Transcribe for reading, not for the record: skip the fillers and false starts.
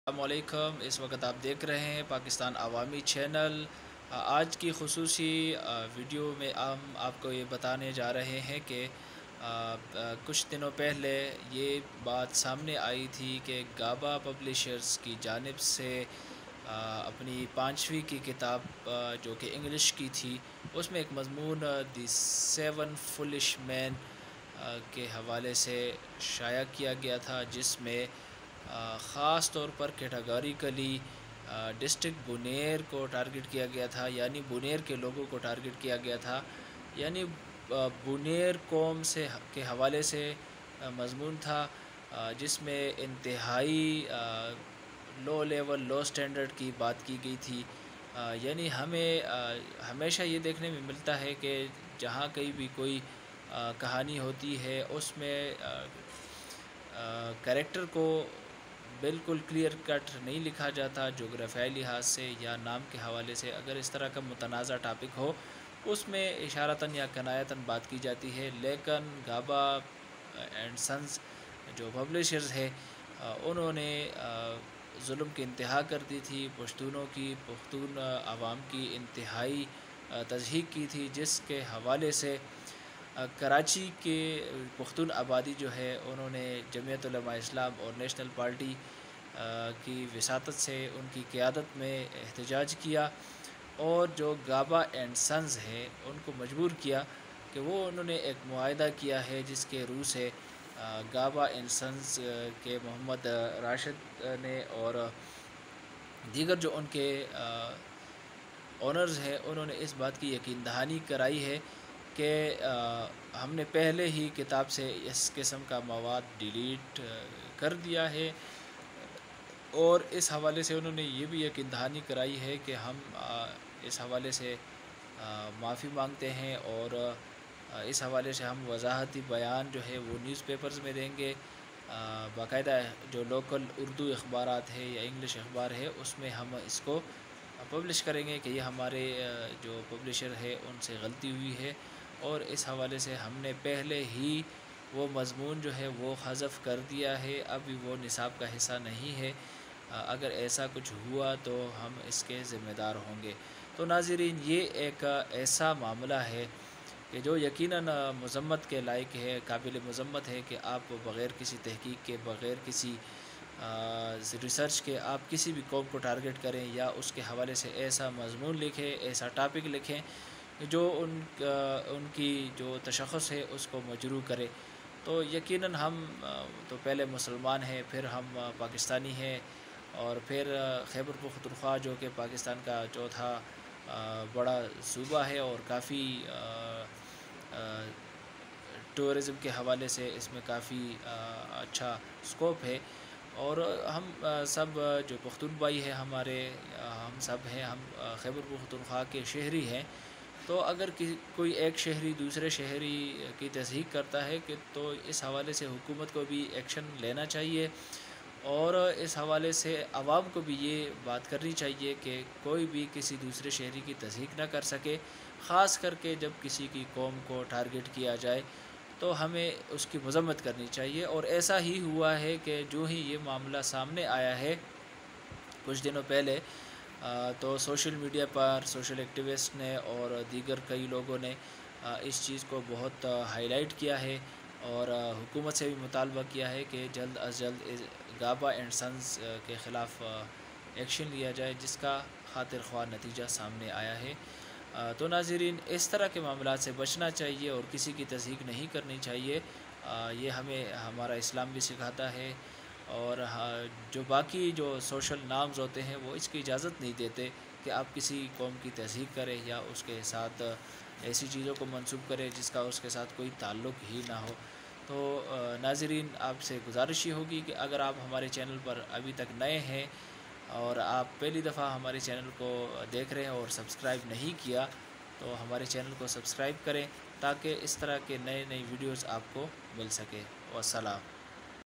السلام علیکم۔ اس وقت آپ دیکھ رہے ہیں پاکستان عوامی چینل۔ آج کی خصوصی ویڈیو میں ہم آپ کو یہ بتانے جا رہے ہیں کہ کچھ دنوں پہلے یہ بات سامنے آئی تھی کہ گابا پبلیشرز کی جانب سے اپنی 5ویں کی کتاب جو کہ انگلش کی تھی، اس میں ایک مضمون دی 7 فولش مین کے حوالے سے شائع کیا گیا تھا، جس میں خاص طور پر کیٹاگوریکلی ڈسٹرکٹ بونیر کو ٹارگٹ کیا گیا تھا، یعنی بونیر کے لوگوں کو ٹارگٹ کیا گیا تھا، یعنی بونیر قوم کے حوالے سے مضمون تھا، جس میں انتہائی لو لیول لو سٹینڈرڈ کی بات کی گئی تھی۔ یعنی ہمیں ہمیشہ یہ دیکھنے میں ملتا ہے کہ جہاں کہیں بھی کوئی کہانی ہوتی ہے، اس میں کریکٹر کو بالکل کلیئر کٹ نہیں لکھا جاتا جغرافیائی لحاظ سے یا نام کے حوالے سے۔ اگر اس طرح کا متنازع ٹاپک ہو، اس میں اشارتاً یا کنایتاً بات کی جاتی ہے، لیکن گابا اینڈ سنز جو پبلیشرز ہے، انہوں نے ظلم کی انتہا کر دی تھی، پختون عوام کی انتہائی تضحیک کی تھی، جس کے حوالے سے کراچی کے پختون آبادی جو ہے، انہوں نے جمعیت علماء اسلام اور نیشنل پارٹی کی وساطت سے ان کی قیادت میں احتجاج کیا، اور جو گابا اینڈ سنز ہے ان کو مجبور کیا کہ انہوں نے ایک معاہدہ کیا ہے، جس کے روح سے گابا اینڈ سنز کے محمد راشد نے اور دیگر جو ان کے اونرز ہیں، انہوں نے اس بات کی یقین دہانی کرائی ہے کہ ہم نے پہلے ہی کتاب سے اس قسم کا مواد ڈیلیٹ کر دیا ہے، اور اس حوالے سے انہوں نے یہ بھی یقین دہانی کرائی ہے کہ ہم اس حوالے سے معافی مانگتے ہیں، اور اس حوالے سے ہم وضاحتی بیان جو ہے وہ نیوز پیپرز میں دیں گے، باقاعدہ جو لوکل اردو اخبارات ہے یا انگلش اخبار ہے، اس میں ہم اس کو پبلش کریں گے کہ یہ ہمارے جو پبلشر ہے ان سے غلطی ہوئی ہے، اور اس حوالے سے ہم نے پہلے ہی وہ مضمون جو ہے وہ حذف کر دیا ہے، ابھی وہ نصاب کا حصہ نہیں ہے، اگر ایسا کچھ ہوا تو ہم اس کے ذمہ دار ہوں گے۔ تو ناظرین، یہ ایک ایسا معاملہ ہے کہ جو یقیناً مذمت کے لائق ہے، قابل مذمت ہے کہ آپ بغیر کسی تحقیق کے، بغیر کسی ریسرچ کے آپ کسی بھی قوم کو ٹارگٹ کریں یا اس کے حوالے سے ایسا مضمون لکھیں، ایسا ٹاپک لکھیں جو ان کی جو تشخص ہے اس کو مجروح کرے۔ تو یقیناً ہم تو پہلے مسلمان ہیں، پھر ہم پاکستانی ہیں، اور پھر خیبر پختونخوا جو کہ پاکستان کا چوتھا بڑا صوبہ ہے، اور کافی ٹورزم کے حوالے سے اس میں کافی اچھا اسکوپ ہے، اور ہم سب جو پختون بھائی ہیں ہمارے، ہم سب ہیں، ہم خیبر پختونخوا کے شہری ہیں۔ تو اگر کوئی ایک شہری دوسرے شہری کی تصدیق کرتا ہے تو اس حوالے سے حکومت کو بھی ایکشن لینا چاہیے، اور اس حوالے سے عوام کو بھی یہ بات کرنی چاہیے کہ کوئی بھی کسی دوسرے شہری کی تصدیق نہ کر سکے، خاص کر کے جب کسی کی قوم کو ٹارگٹ کیا جائے تو ہمیں اس کی مذمت کرنی چاہیے۔ اور ایسا ہی ہوا ہے کہ جو ہی یہ معاملہ سامنے آیا ہے کچھ دنوں پہلے، تو سوشل میڈیا پر سوشل ایکٹیوسٹ نے اور دیگر کئی لوگوں نے اس چیز کو بہت ہائی لائٹ کیا ہے، اور حکومت سے بھی مطالبہ کیا ہے کہ جلد از جلد گابا اینڈ سنز کے خلاف ایکشن لیا جائے، جس کا خاطر خواہ نتیجہ سامنے آیا ہے۔ تو ناظرین، اس طرح کے معاملات سے بچنا چاہیے اور کسی کی تصدیق نہیں کرنی چاہیے، یہ ہمیں ہمارا اسلام بھی سکھاتا ہے، اور جو باقی جو سوشل نارمز ہوتے ہیں وہ اس کی اجازت نہیں دیتے کہ آپ کسی قوم کی تصدیق کریں یا اس کے ساتھ ایسی چیزوں کو منسوب کریں جس کا اس کے ساتھ کوئی تعلق ہی نہ ہو۔ تو ناظرین، آپ سے گزارش یہ ہوگی کہ اگر آپ ہمارے چینل پر ابھی تک نئے ہیں اور آپ پہلی دفعہ ہمارے چینل کو دیکھ رہے ہیں اور سبسکرائب نہیں کیا، تو ہمارے چینل کو سبسکرائب کریں تاکہ اس طرح کے نئی ویڈیوز آپ کو مل سکے۔ والسلام۔